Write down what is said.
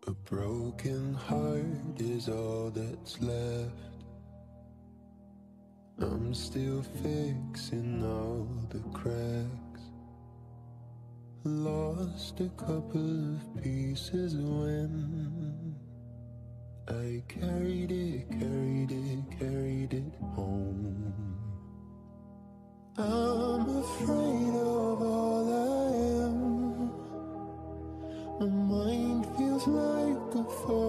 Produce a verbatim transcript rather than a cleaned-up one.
A broken heart is all that's left. I'm still fixing all the cracks. Lost a couple of pieces when I carried it, carried it, carried it home. I'm afraid of all I am. My mind feels like a fall.